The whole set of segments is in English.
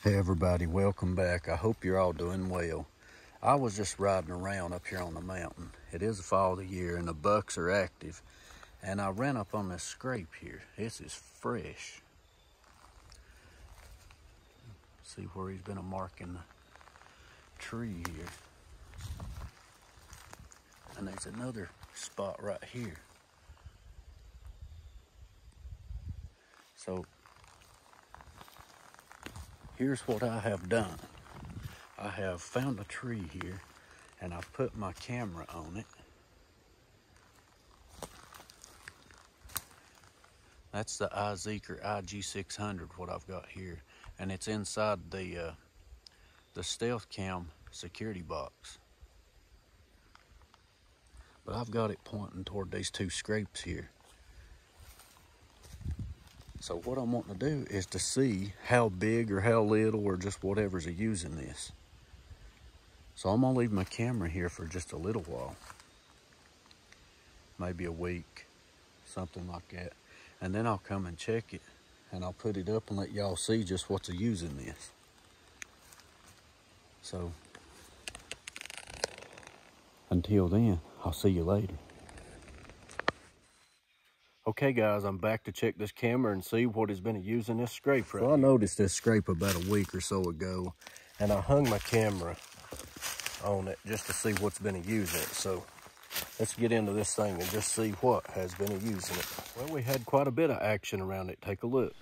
Hey everybody, welcome back. I hope you're all doing well. I was just riding around up here on the mountain. It is the fall of the year and the bucks are active. And I ran up on this scrape here. This is fresh. See where he's been marking the tree here. And there's another spot right here. So here's what I have done. I have found a tree here and I've put my camera on it. That's the iZeekr IG600, what I've got here. And it's inside the Stealth Cam security box. But I've got it pointing toward these two scrapes here. So what I'm wanting to do is to see how big or how little or just whatever's using this. So I'm gonna leave my camera here for just a little while. Maybe a week, something like that. And then I'll come and check it and I'll put it up and let y'all see just what's using this. So until then, I'll see you later. Okay guys, I'm back to check this camera and see what has been using this scrape right. So I noticed this scrape about a week or so ago and I hung my camera on it just to see what's been using it. So let's get into this thing and just see what has been using it. Well, we had quite a bit of action around it. Take a look.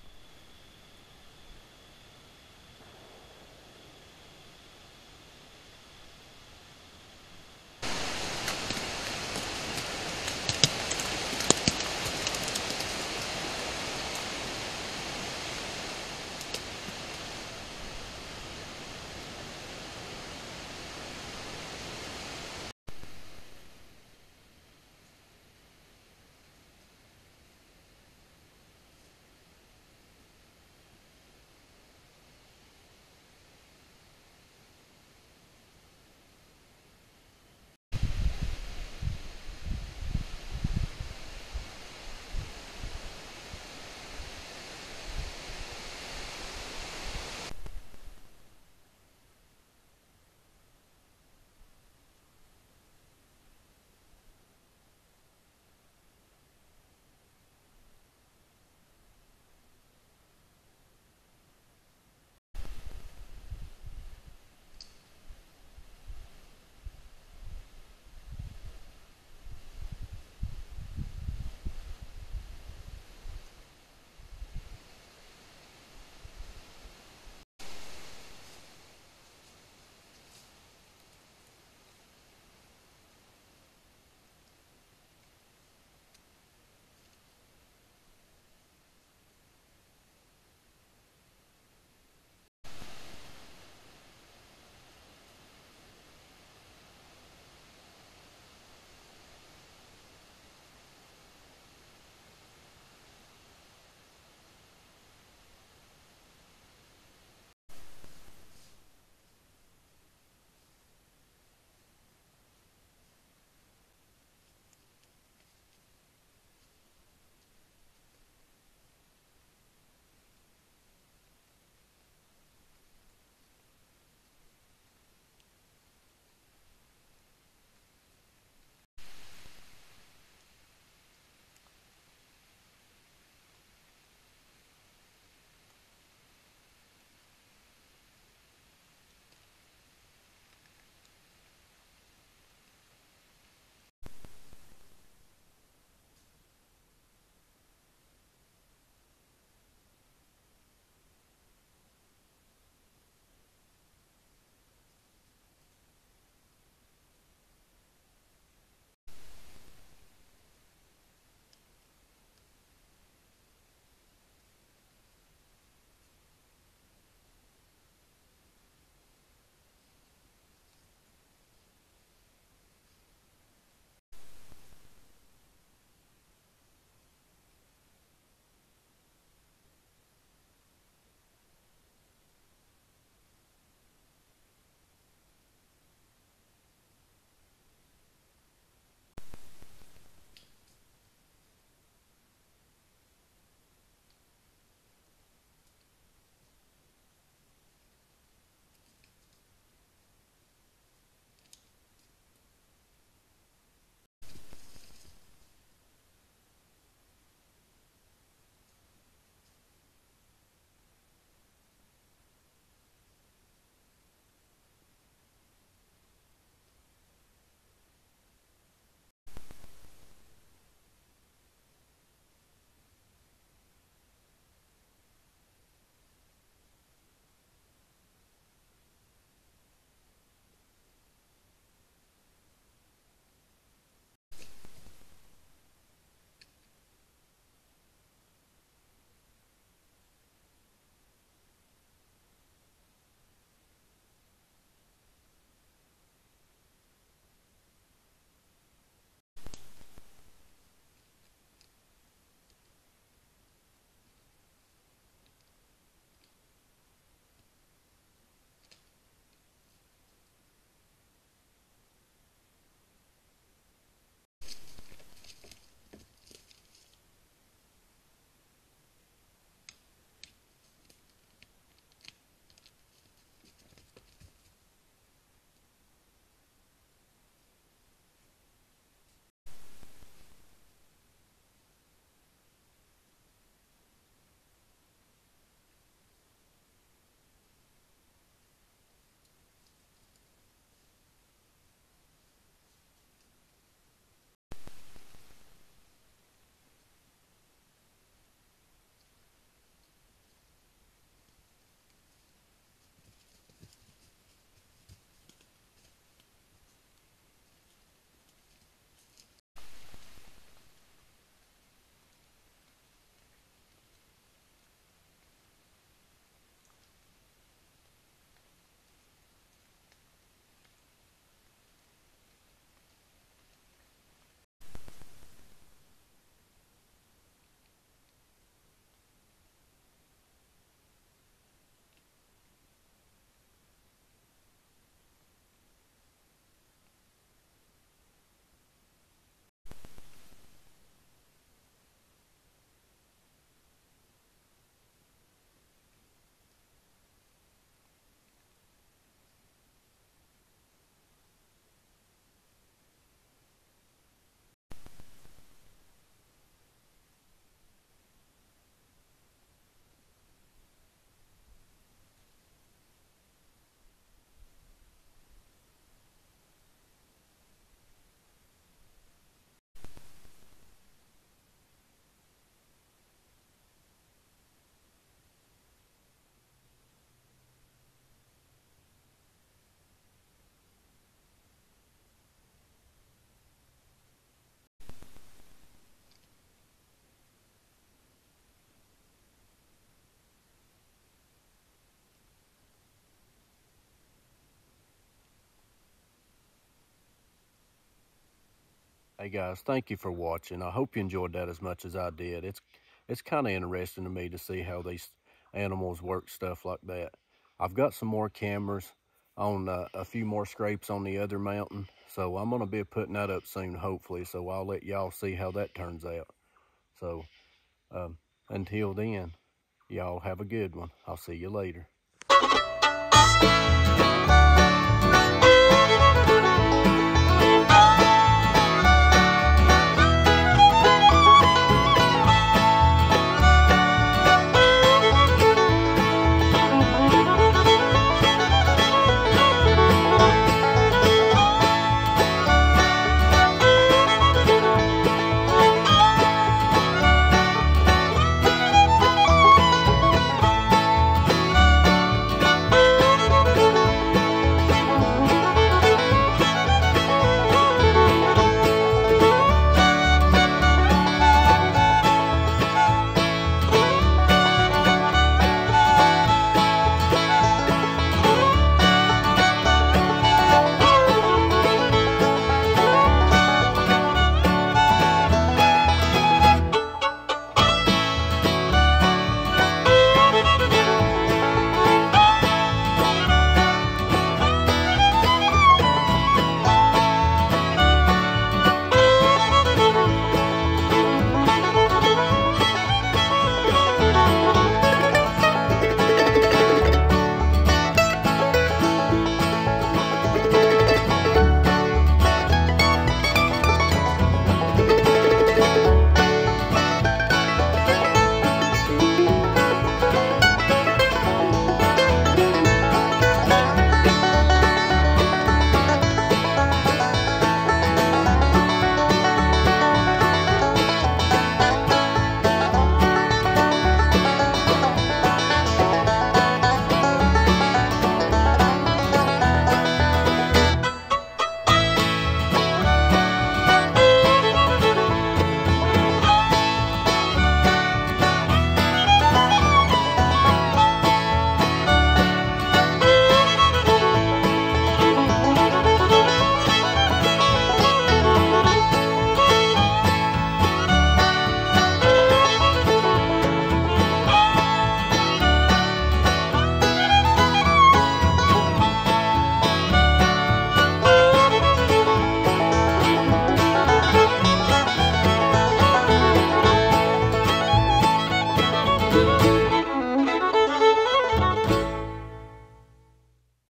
Hey guys, thank you for watching. I hope you enjoyed that as much as I did. It's kind of interesting to me to see how these animals work stuff like that. I've got some more cameras on a few more scrapes on the other mountain, so I'm going to be putting that up soon, hopefully, so I'll let y'all see how that turns out. So until then, y'all have a good one. I'll see you later.